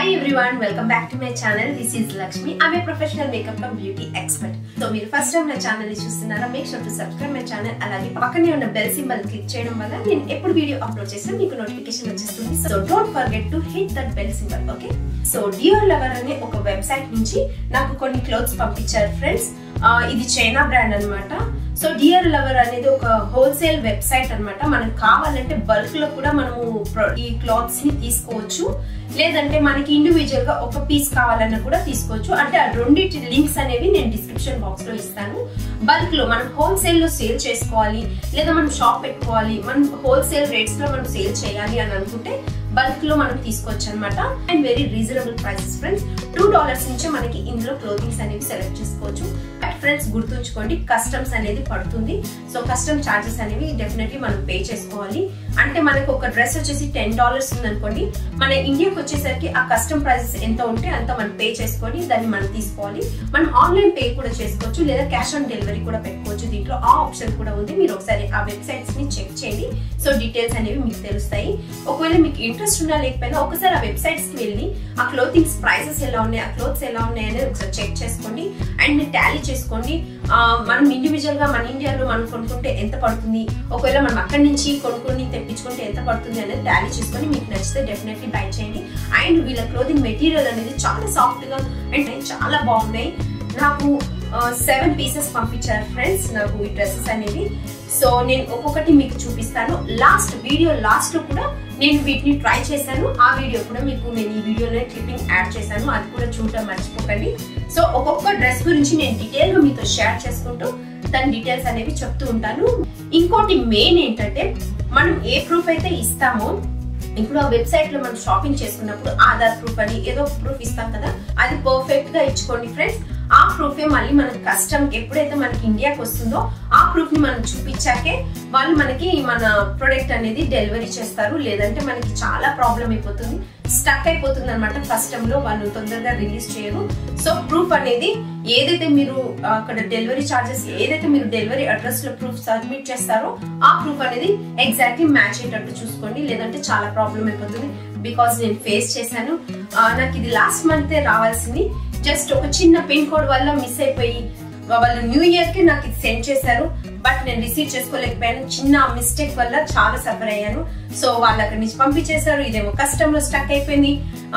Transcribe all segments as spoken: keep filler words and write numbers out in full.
Hi everyone, welcome back to my channel. This is Lakshmi. I'm a professional makeup and beauty expert. So మీరు first time నా channel ని చూస్తున్నారా, make sure to subscribe my channel. అలాగే పక్కనే ఉన్న bell symbol click చేయడం వల్ల నేను ఎప్పుడు వీడియో అప్లోడ్ చేసినా మీకు నోటిఫికేషన్ వచ్చేస్తుంది. So don't forget to hit that bell symbol, okay? So Dearlover అనే ఒక వెబ్సైట్ నుంచి నాకు కొన్ని క్లోత్స్ పంపించారు ఫ్రెండ్స్. ఇది చైనా బ్రాండ్ అన్నమాట. సో Dearlover అనేది ఒక హోల్సేల్ వెబ్సైట్ అన్నమాట. మనకు కావాలంటే బల్క్ లో కూడా మనము ఈ క్లాత్స్ ని తీసుకోవచ్చు, లేదంటే మనకి ఇండివిజువల్ గా ఒక పీస్ కావాలన్నా కూడా తీసుకోవచ్చు. అంటే ఆ రెండింటి లింక్స్ అనేవి నేను డిస్క్రిప్షన్ బాక్స్ లో ఇస్తాను. బల్క్ లో మనం హోల్సేల్ లో సేల్ చేసుకోవాలి, లేదా మనం షాప్ పెట్టుకోవాలి, మనం హోల్సేల్ రేట్స్ లో మనం సేల్ చేయాలి అని అనుకుంటే బల్క్ లో మనం తీసుకోవచ్చు అనమాట. And very reasonable prices friends. Two dollars నుంచి మనకి ఇందులో క్లోతింగ్స్ అనేవి సెలెక్ట్ చేసుకోవచ్చు. బట్ ఫ్రెండ్స్ గుర్తుంచుకోండి, కస్టమ్స్ అనేది పడుతుంది. సో కస్టమ్ చార్జెస్ అనేవి డెఫినెట్లీ మనం పే చేసుకోవాలి. అంటే మనకు ఒక డ్రెస్ వచ్చేసి టెన్ డాలర్స్ ఉంది అనుకోండి, మన ఇండియాకి వచ్చేసరికి ఆ కస్టమ్ ప్రైసెస్ ఎంత ఉంటే అంత మనం పే చేసుకొని దాన్ని మనం తీసుకోవాలి. మనం ఆన్లైన్ పే కూడా చేసుకోవచ్చు, లేదా క్యాష్ ఆన్ డెలివరీ కూడా పెట్టుకోవచ్చు. దీంట్లో ఆ ఆప్షన్ కూడా ఉంది. మీరు ఒకసారి ఆ వెబ్సైట్స్ ని చెక్ చేయండి. సో డీటెయిల్స్ అనేవి మీకు తెలుస్తాయి. ఒకవేళ మీకు ఇంట్రెస్ట్ ఉన్నా లేకపోయినా ఒకసారి ఆ వెబ్సైట్స్ కి వెళ్ళి ఆ క్లోతింగ్స్ ప్రైసెస్ ఎలా ఉన్నాయి, ఆ క్లోత్స్ ఎలా ఉన్నాయి అనేది ఒకసారి చెక్ చేసుకోండి. అండ్ మీరు టాలీ చేసుకోండి. మనం ఇండివిజువల్ గా మన ఇండియాలో మనం కొనుక్కుంటే ఎంత పడుతుంది, ఒకవేళ మనం అక్కడి నుంచి కొనుక్కొని తెప్పించుకుంటే ఎంత పడుతుంది అనేది టాలీ చేసుకొని మీకు నచ్చితే డెఫినెట్లీ బై చేయండి. అండ్ వీళ్ళ క్లోతింగ్ మెటీరియల్ అనేది చాలా సాఫ్ట్ గా అండ్ చాలా బాగున్నాయి. నాకు సెవెన్ పీసెస్ పంపించారు ఫ్రెండ్స్ నాకు ఈ డ్రెస్సెస్ అనేవి. సో నేను ఒక్కొక్కటి మీకు చూపిస్తాను. లాస్ట్ వీడియో లాస్ట్ లో కూడా నేను వీటిని ట్రై చేశాను. ఆ వీడియో కూడా మీకు నేను ఈ వీడియోలో క్లిప్పింగ్ యాడ్ చేశాను, అది కూడా చూడటం మర్చిపోకండి. సో ఒక్కొక్క డ్రెస్ గురించి నేను డీటెయిల్ గా మీతో షేర్ చేసుకుంటూ దాని డీటెయిల్స్ అనేవి చెప్తూ ఉంటాను. ఇంకోటి మెయిన్ ఏంటంటే, మనం ఏ ప్రూఫ్ అయితే ఇస్తామో, ఇప్పుడు ఆ వెబ్సైట్ లో మనం షాపింగ్ చేసుకున్నప్పుడు ఆధార్ ప్రూఫ్ అని ఏదో ప్రూఫ్ ఇస్తాం కదా, అది పర్ఫెక్ట్ గా ఇచ్చుకోండి ఫ్రెండ్స్. ఆ ప్రూఫ్ మళ్ళీ మనకి కస్టమ్ ఎప్పుడైతే మనకి ఇండియాకి వస్తుందో ఆ ప్రూఫ్ ని మనం చూపించాకే వాళ్ళు మనకి మన ప్రొడక్ట్ అనేది డెలివరీ చేస్తారు. లేదంటే మనకి చాలా ప్రాబ్లం అయిపోతుంది, స్టక్ అయిపోతుంది అనమాట. కస్టమ్ లో వాళ్ళు తొందరగా రిలీజ్ చేయరు. సో ప్రూఫ్ అనేది ఏదైతే మీరు అక్కడ డెలివరీ చార్జెస్ ఏదైతే మీరు డెలివరీ అడ్రస్ లో ప్రూఫ్ సబ్మిట్ చేస్తారో ఆ ప్రూఫ్ అనేది ఎగ్జాక్ట్లీ మ్యాచ్ అయ్యేటట్టు చూసుకోండి, లేదంటే చాలా ప్రాబ్లం అయిపోతుంది. బికాస్ నేను ఫేస్ చేశాను. నాకు ఇది లాస్ట్ మంత్ రావాల్సింది, జస్ట్ ఒక చిన్న పిన్ కోడ్ వల్ల మిస్ అయిపోయి వాళ్ళు న్యూ ఇయర్ కి నాకు ఇది సెండ్ చేశారు. బట్ నేను రిసీవ్ చేసుకోలేకపోయాను. చిన్న మిస్టేక్ వల్ల చాలా సఫర్ అయ్యాను. సో వాళ్ళు అక్కడి నుంచి పంపించేశారు. ఇదేమో కస్టమ్ లో స్టక్ అయిపోయింది.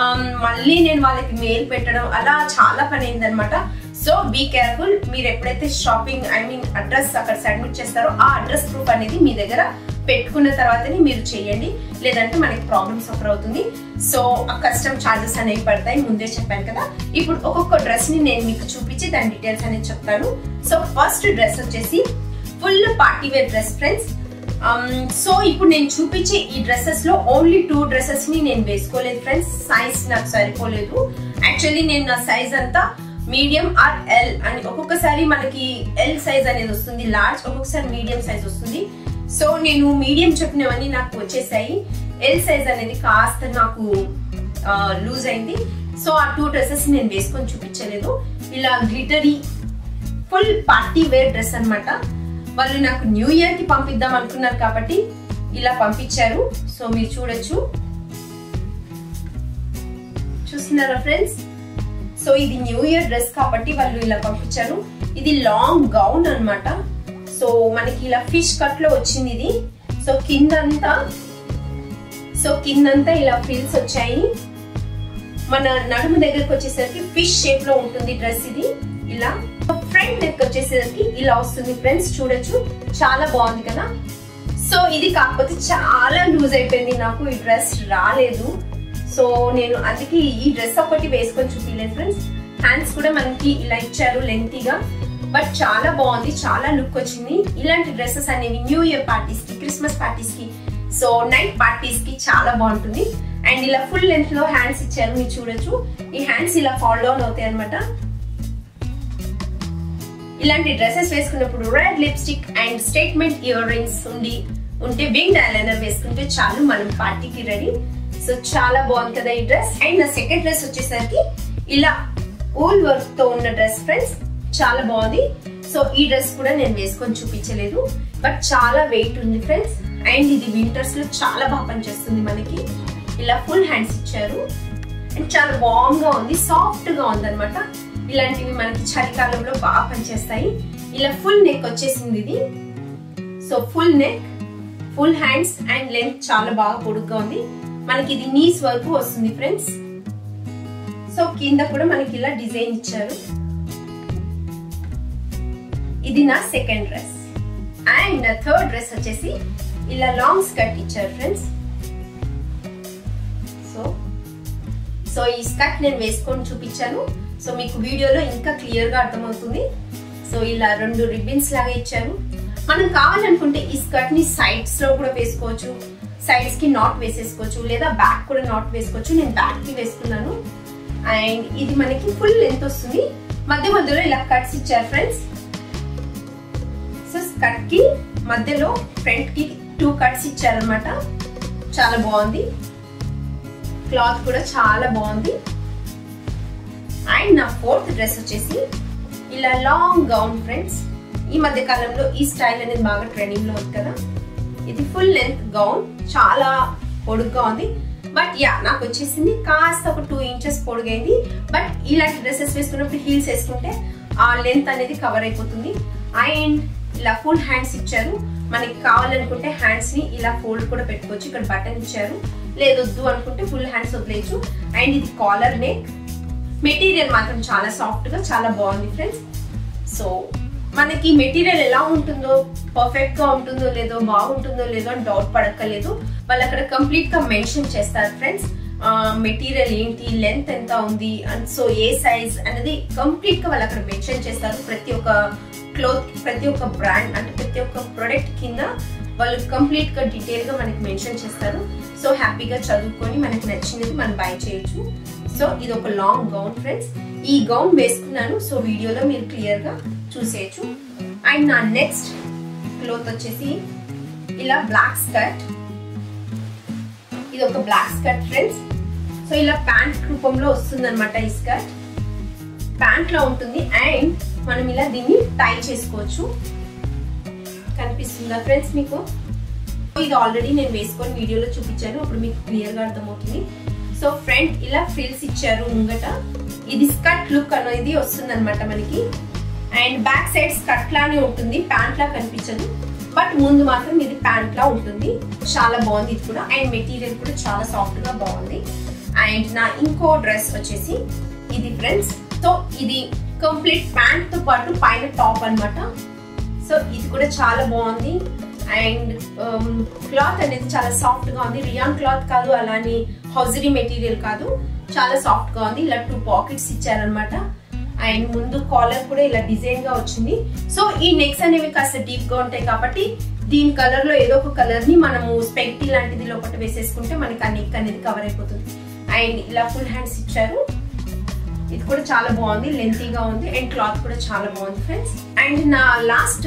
మళ్ళీ నేను వాళ్ళకి మెయిల్ పెట్టడం అలా చాలా పని అయింది అనమాట. So be careful. మీరు ఎప్పుడైతే షాపింగ్ ఐ మీన్ అడ్రస్ అక్కడ సబ్మిట్ చేస్తారో ఆ అడ్రస్ ప్రూఫ్ అనేది మీ దగ్గర పెట్టుకున్న తర్వాతనే మీరు చేయండి, లేదంటే మనకి ప్రాబ్లమ్ సఫర్ అవుతుంది. సో ఆ కస్టమ్ చార్జెస్ అనేవి పడతాయి, ముందే చెప్పాను కదా. ఇప్పుడు ఒక్కొక్క డ్రెస్ ని నేను మీకు చూపించి దాని డీటెయిల్స్ అనేది చెప్తాను. సో ఫస్ట్ డ్రెస్ వచ్చేసి full party wear dress friends. So ఇప్పుడు నేను చూపించే ఈ డ్రెస్సెస్ లో ఓన్లీ టూ డ్రెస్సెస్ ని నేను వేసుకోలేదు ఫ్రెండ్స్. సైజ్ నాకు సరిపోలేదు. యాక్చువల్లీ నేను నా సైజ్ అంతా మీడియం ఆర్ ఎల్ అని, ఒక్కొక్కసారి మనకి ఎల్ సైజ్ అనేది వస్తుంది, లార్జ్, ఒక్కొక్కసారి మీడియం సైజ్ వస్తుంది. సో నేను మీడియం చెప్పినవన్నీ నాకు వచ్చేసాయి. ఎల్ సైజ్ అనేది కాస్త నాకు లూజ్ అయింది. సో ఆ టూ డ్రెస్సెస్ నేను వేసుకొని చూపించలేదు. ఇలా glittery full party wear dress అనమాట. వాళ్ళు నాకు న్యూ ఇయర్ కి పంపిద్దాం అనుకున్నారు కాబట్టి ఇలా పంపించారు. సో మీరు చూడొచ్చు, చూస్తున్నారా ఫ్రెండ్స్. సో ఇది న్యూ ఇయర్ డ్రెస్ కాబట్టి వాళ్ళు ఇలా పంపించారు. ఇది లాంగ్ గౌన్ అనమాట. సో మనకి ఇలా ఫిష్ కట్ లో వచ్చింది ఇది. సో కిందంతా సో కిందంతా ఇలా ఫ్రిల్స్ వచ్చాయి. మన నడుము దగ్గరకు వచ్చేసరికి ఫిష్ షేప్ లో ఉంటుంది డ్రెస్ ఇది. ఇలా ఫ్రంట్ నెక్ వచ్చేసరికి ఇలా వస్తుంది ఫ్రెండ్స్, చూడొచ్చు, చాలా బాగుంది కదా. సో ఇది కాకపోతే చాలా లూజ్ అయిపోయింది, నాకు ఈ డ్రెస్ రాలేదు. సో నేను అందుకే ఈ డ్రెస్ ఒకటి వేసుకొని చూపించలేదు ఫ్రెండ్స్. హ్యాండ్స్ కూడా మనకి ఇలా ఇచ్చారు లెంతీగా, బట్ చాలా బాగుంది, చాలా లుక్ వచ్చింది. ఇలాంటి డ్రెస్సెస్ అనేవి న్యూ ఇయర్ పార్టీస్ కి, క్రిస్మస్ పార్టీస్ కి, సో నైట్ పార్టీస్ కి చాలా బాగుంటుంది. అండ్ ఇలా ఫుల్ లెంత్ లో హ్యాండ్స్ ఇచ్చారు, మీరు చూడొచ్చు. ఈ హ్యాండ్స్ ఇలా ఫాల్ డౌన్ అవుతాయి అనమాట. ఇలాంటి డ్రెస్సెస్ వేసుకున్నప్పుడు red lipstick and statement earrings ఉండి ఉంటే వింగ్ ఐలైనర్ వేసుకుంటే చాలు, మనం పార్టీకి రెడీ. సో చాలా బాగుంది కదా ఈ డ్రెస్. అండ్ నా సెకండ్ డ్రెస్ వచ్చేసరికి ఇలా ఊల్ వర్క్ తో ఉన్న డ్రెస్ ఫ్రెండ్స్, చాలా బాగుంది. సో ఈ డ్రెస్ కూడా నేను వేసుకొని చూపించలేదు, బట్ చాలా వెయిట్ ఉంది ఫ్రెండ్స్. అండ్ ఇది వింటర్స్ లో చాలా బాగా పనిచేస్తుంది మనకి. ఇలా ఫుల్ హ్యాండ్స్ ఇచ్చారు అండ్ చాలా వార్మ్ గా ఉంది, సాఫ్ట్ గా ఉంది అనమాట. ఇలాంటివి మనకి చలికాలంలో బాగా పనిచేస్తాయి. ఇలా ఫుల్ నెక్ వచ్చేసింది ఇది. So full neck, full hands and length చాలా బాగా పొడుగ్గా ఉంది. మనకి ఇది నీస్ వరకు వస్తుంది ఫ్రెండ్స్. సో కింద కూడా మనకి ఇలా డిజైన్ ఇచ్చారు. ఇది నా సెకండ్ డ్రెస్. అండ్ నా థర్డ్ డ్రెస్ వచ్చేసి ఇలా లాంగ్ స్కర్ట్ ఇచ్చారు ఫ్రెండ్స్. సో సో ఈ స్కర్ట్ నేను వేసుకొని చూపించాను. సో మీకు వీడియోలో ఇంకా క్లియర్ గా అర్థమవుతుంది. సో ఇలా రెండు రిబ్బన్స్ లాగా ఇచ్చారు. మనం కావాలనుకుంటే ఈ స్కర్ట్ ని సైడ్స్ లో కూడా వేసుకోవచ్చు, సైడ్స్ కి నాట్ వేసేసుకోవచ్చు, లేదా బ్యాక్ కూడా నాట్ వేసుకోవచ్చు. నేను బ్యాక్ కి వేసుకున్నాను. అండ్ ఇది మనకి ఫుల్ లెంత్ వస్తుంది. మధ్య మధ్యలో ఇలా కట్స్ ఇచ్చారు ఫ్రెండ్స్. సో స్కర్ట్ కి మధ్యలో ఫ్రంట్ కి టూ కట్స్ ఇచ్చారనమాట. చాలా బాగుంది. క్లాత్ కూడా చాలా బాగుంది. అండ్ నా ఫోర్త్ డ్రెస్ వచ్చేసి ఇలా లాంగ్ గౌన్ ఫ్రెండ్స్. ఈ మధ్య కాలంలో ఈ స్టైల్ అనేది బాగా ట్రెండింగ్ లో ఉంది కదా. ఇది ఫుల్ లెంత్ గౌన్, చాలా పొడుగ్గా ఉంది. బట్ యా నాకు వచ్చేసింది కాస్త ఒక టూ ఇంచెస్ పొడుగైంది. బట్ ఇలాంటి డ్రెస్సెస్ వేసుకున్నప్పుడు హీల్స్ వేసుకుంటే ఆ లెంత్ అనేది కవర్ అయిపోతుంది. అండ్ ఇలా ఫుల్ హ్యాండ్స్ ఇచ్చారు. మనకి కావాలనుకుంటే హ్యాండ్స్ ని ఇలా ఫోల్డ్ కూడా పెట్టుకోవచ్చు. ఇక్కడ బటన్ ఇచ్చారు. లేదొద్దు అనుకుంటే ఫుల్ హ్యాండ్స్ వదిలేయచ్చు. అండ్ ఇది కాలర్ నెక్. మెటీరియల్ మాత్రం చాలా సాఫ్ట్ గా చాలా బాగుంది ఫ్రెండ్స్. సో మనకి మెటీరియల్ ఎలా ఉంటుందో, పర్ఫెక్ట్ గా ఉంటుందో లేదో, బాగుంటుందో లేదో అని డౌట్ పడక్కర్లేదు. వాళ్ళు అక్కడ కంప్లీట్ గా మెన్షన్ చేస్తారు ఫ్రెండ్స్. మెటీరియల్ ఏంటి, లెంత్ ఎంత ఉంది, అండ్ సో ఏ సైజ్ అనేది కంప్లీట్ గా వాళ్ళు అక్కడ మెన్షన్ చేస్తారు. ప్రతి ఒక్క క్లోత్, ప్రతి ఒక్క బ్రాండ్ అంటే ప్రతి ఒక్క ప్రొడక్ట్ కింద వాళ్ళు కంప్లీట్ గా డీటెయిల్ గా మనకి మెన్షన్ చేస్తారు. సో హ్యాపీగా చదువుకొని మనకి నచ్చినది మనం బై చేయొచ్చు. సో ఇది ఒక లాంగ్ గౌన్ ఫ్రెండ్స్. ఈ గౌన్ వేసుకున్నాను. సో వీడియోలో మీరు క్లియర్ గా చూసేయచ్చు. అండ్ నా నెక్స్ట్ క్లోత్ వచ్చేసి ఇలా బ్లాక్ స్కర్ట్. ఇది ఒక బ్లాక్ స్కర్ట్ ఫ్రెండ్స్. సో ఇలా ప్యాంట్ రూపంలో వస్తుంది అనమాట. ఈ స్కర్ట్ ప్యాంట్ లో ఉంటుంది. అండ్ మనం ఇలా దీన్ని టై చేసుకోవచ్చు. కనిపిస్తుందా ఫ్రెండ్స్ మీకు? ఇది ఆల్రెడీ నేను వేసుకొని వీడియోలో చూపించాను. అప్పుడు మీకు క్లియర్ గా అర్థమవుతుంది. సో ఫ్రంట్ ఇలా ఫ్రిల్స్ ఇచ్చారు ముంగట. ఇది స్కర్ట్ లుక్ అనేది వస్తుంది అనమాట మనకి. అండ్ బ్యాక్ సైడ్ స్కర్ట్ లానే ఉంటుంది, ప్యాంట్ లా కనిపించదు. బట్ ముందు మాత్రం ఇది ప్యాంట్ లా ఉంటుంది. చాలా బాగుంది ఇది కూడా. అండ్ మెటీరియల్ కూడా చాలా సాఫ్ట్ గా బాగుంది. అండ్ నా ఇంకో డ్రెస్ వచ్చేసి ఇది ఫ్రెండ్స్. సో ఇది కంప్లీట్ ప్యాంట్ తో పాటు పైన టాప్ అనమాట. సో ఇది కూడా చాలా బాగుంది. అండ్ క్లాత్ అనేది చాలా సాఫ్ట్ గా ఉంది. రియాన్ క్లాత్ కాదు, అలానే హౌజరీ మెటీరియల్ కాదు, చాలా సాఫ్ట్ గా ఉంది. ఇలా టూ పాకెట్స్ ఇచ్చారనమాట. అండ్ ముందు కాలర్ కూడా ఇలా డిజైన్ గా వచ్చింది. సో ఈ నెక్స్ అనేవి కాస్త డీప్ గా ఉంటాయి కాబట్టి దీని కలర్ లో ఏదో ఒక కలర్ ని మనము స్పెక్టీ లాంటిది లోపల వేసేసుకుంటే మనకి ఆ నెక్ అనేది కవర్ అయిపోతుంది. అండ్ ఇలా ఫుల్ హ్యాండ్స్ ఇచ్చారు. ఇది కూడా చాలా బాగుంది, లెంతీగా ఉంది. అండ్ క్లాత్ కూడా చాలా బాగుంది ఫ్రెండ్స్. అండ్ నా లాస్ట్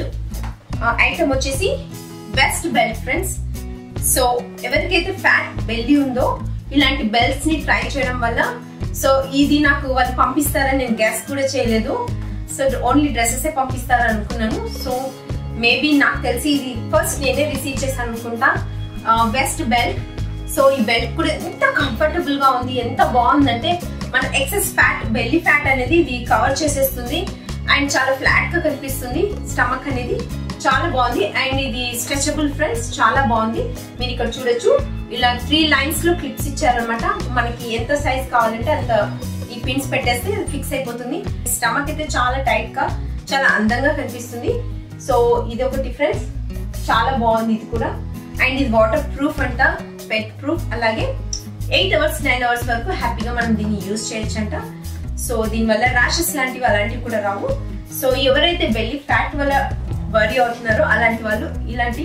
ఐటమ్ వచ్చేసి వెస్ట్ బెల్ట్ ఫ్రెండ్స్. సో ఎవరికైతే ఫ్యాట్ బెల్లి ఉందో ఇలాంటి బెల్ట్స్ ని ట్రై చేయడం వల్ల, సో ఇది నాకు వాళ్ళు పంపిస్తారని నేను గెస్ కూడా చేయలేదు. సో ఓన్లీ డ్రెస్సెస్ పంపిస్తారని అనుకున్నాను. సో మేబీ నాకు తెలిసి ఇది ఫస్ట్ నేనే రిసీవ్ చేశాను అనుకుంటా, వెస్ట్ బెల్ట్. సో ఈ బెల్ట్ కూడా ఎంత కంఫర్టబుల్ గా ఉంది, ఎంత బాగుందంటే మన ఎక్సెస్ ఫ్యాట్, బెల్లి ఫ్యాట్ అనేది ఇది కవర్ చేసేస్తుంది. అండ్ చాలా ఫ్లాట్ గా కనిపిస్తుంది స్టమక్ అనేది. చాలా బాగుంది. అండ్ ఇది స్ట్రెచబుల్ ఫ్రెండ్స్, చాలా బాగుంది. మీరు ఇక్కడ చూడొచ్చు, ఇలా త్రీ లైన్స్ లో క్లిప్స్ ఇచ్చారనమాట. మనకి ఎంత సైజ్ కావాలంటే అంత ఈ పిన్స్ పెట్టేస్తే ఫిక్స్ అయిపోతుంది. స్టమక్ అయితే చాలా టైట్ గా, చాలా అందంగా కనిపిస్తుంది. సో ఇది ఒక డిఫరెన్స్, చాలా బాగుంది ఇది కూడా. అండ్ ఇది వాటర్ ప్రూఫ్ అంట, స్వెట్ ప్రూఫ్. అలాగే ఎయిట్ అవర్స్ నైన్ అవర్స్ వరకు హ్యాపీగా మనం దీన్ని యూజ్ చేయొచ్చు అంట. సో దీనివల్ల ర్యాషెస్ లాంటివి అలాంటివి కూడా రావు. సో ఎవరైతే బెల్లి ఫ్యాట్ వల్ల వరి అవుతున్నారో అలాంటి వాళ్ళు ఇలాంటి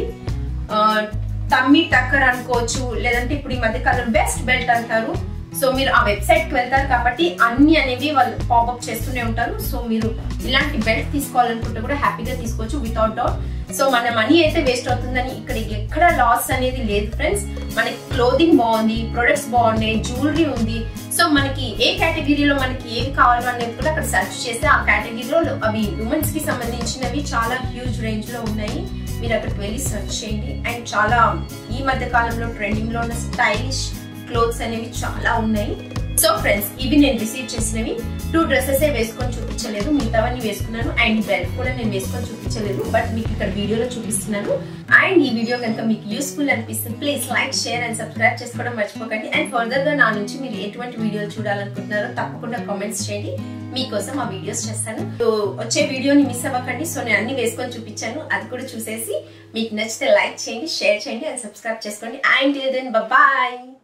టమ్మీ టక్కర్ అనుకోవచ్చు, లేదంటే ఇప్పుడు ఈ మధ్య కాలం వెస్ట్ బెల్ట్ అంటారు. సో మీరు ఆ వెబ్సైట్ కి వెళ్తారు కాబట్టి అన్ని అనేవి వాళ్ళు పాపప్ చేస్తూనే ఉంటారు. సో మీరు ఇలాంటి బెల్ట్ తీసుకోవాలనుకుంటే కూడా హ్యాపీగా తీసుకోవచ్చు వితౌట్ డౌట్. సో మన మనీ అయితే వేస్ట్ అవుతుందని ఇక్కడ ఎక్కడ లాస్ అనేది లేదు ఫ్రెండ్స్. మనకి క్లోదింగ్ బాగుంది, ప్రొడక్ట్స్ బాగున్నాయి, జ్యువెలరీ ఉంది. సో మనకి ఏ కేటగిరీలో మనకి ఏవి కావాలో అనేది కూడా అక్కడ సెర్చ్ చేస్తే ఆ కేటగిరీలో అవి ఉమెన్స్ కి సంబంధించినవి చాలా హ్యూజ్ రేంజ్ లో ఉన్నాయి. మీరు అక్కడికి వెళ్ళి సెర్చ్ చేయండి. అండ్ చాలా ఈ మధ్య కాలంలో ట్రెండింగ్ లో ఉన్న స్టైలిష్ క్లోత్స్ అనేవి చాలా ఉన్నాయి. సో ఫ్రెండ్స్, ఇవి నేను రిసీవ్ చేసినవి. టూ డ్రెస్సెస్ వేసుకొని చూపించలేదు, మిగతావన్నీ వేసుకున్నాను. అండ్ బెల్ట్ కూడా నేను వేసుకొని చూపించలేదు, బట్ మీకు ఇక్కడ వీడియోలో చూపిస్తున్నాను. అండ్ ఈ వీడియో కనుక మీకు యూస్ఫుల్ అనిపిస్తుంది, please like, share and subscribe చేసుకోవడం మర్చిపోకండి. అండ్ ఫర్దర్ గా నా నుంచి మీరు ఎటువంటి వీడియోలు చూడాలనుకుంటున్నారో తప్పకుండా కామెంట్స్ చేయండి, మీకోసం ఆ వీడియోస్ చేస్తాను. సో వచ్చే వీడియోని మిస్ అవ్వకండి. సో నేను అన్ని వేసుకొని చూపించాను, అది కూడా చూసేసి మీకు నచ్చితే లైక్ చేయండి, షేర్ చేయండి అండ్ సబ్స్క్రైబ్ చేసుకోండి. And then bye.